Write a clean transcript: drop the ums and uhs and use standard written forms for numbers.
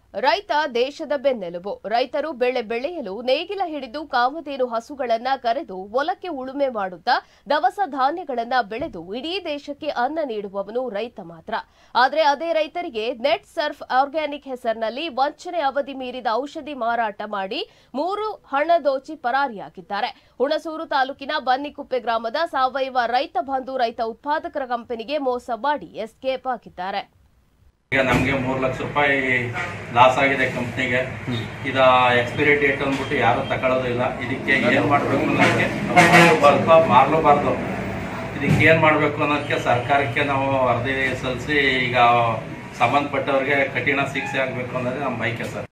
ರೈತ ದೇಶದ ಬೆನ್ನೆಲುಬು. ರೈತರು ಬೆಳೆ ಬೆಳೆಯಲು ನೇಗಿಲ ಹಿಡಿದು ಕಾಮಧೇನು ಹಸುಗಳನ್ನ ಕರೆದು ಹೊಲಕ್ಕೆ ಉಳುಮೆ ಮಾಡುತ್ತಾ ದವಸ ಧಾನ್ಯಗಳನ್ನ ಬೆಳೆದು ಇಡೀ ದೇಶಕ್ಕೆ ಅನ್ನ ನೀಡುವವನು ರೈತ ಮಾತ್ರ. ಆದರೆ ಅದೇ ರೈತರಿಗೆ ನೆಟ್ ಸರ್ಫ್ ಆರ್ಗ್ಯಾನಿಕ್ ಹೆಸರಿನಲ್ಲಿ ವಂಚನೆ ಅವಧಿ ಮೀರಿದ ಔಷಧಿ ಮಾರಾಟ ಮಾಡಿ 3 ಹಣ ದೋಚಿ ಪರಾರಿಯಾಗಿದ್ದಾರೆ. ಹುಣಸೂರು ತಾಲೂಕಿನ ಬನ್ನಿಕುಪ್ಪೆ ಗ್ರಾಮದ ಸಾವಯವ ರೈತ ಬಂಧು ರೈತ ಉತ್ಪಾದಕರ ಕಂಪನಿಗೆ ಮೋಸ ಮಾಡಿ ಎಸ್ಕೇಪ್ ಆಗಿದ್ದಾರೆ. ಈಗ ನಮಗೆ 3 ಲಕ್ಷ ರೂಪಾಯಿ ಲಾಸ್ ಆಗಿದೆ ಕಂಪ್ನಿಗೆ. ಇದ ಎಕ್ಸ್ಪೈರಿ ಡೇಟ್ ಅಂದ್ಬಿಟ್ಟು ಯಾರು ತಗೊಳ್ಳೋದಿಲ್ಲ. ಇದಕ್ಕೆ ಏನ್ ಮಾಡ್ಬೇಕು ಅನ್ನೋದಕ್ಕೆ ಸ್ವಲ್ಪ ಮಾರ್ಲಬಾರ್ದು. ಇದಕ್ಕೆ ಏನ್ ಮಾಡ್ಬೇಕು ಅನ್ನೋದಕ್ಕೆ ಸರ್ಕಾರಕ್ಕೆ ನಾವು ವರದಿ ಸಲ್ಲಿಸಿ ಈಗ ಸಂಬಂಧಪಟ್ಟವ್ರಿಗೆ ಕಠಿಣ ಶಿಕ್ಷೆ ಆಗ್ಬೇಕು ಅನ್ನೋದೇ ನಮ್ಮ ಬಯಕೆ ಸರ್.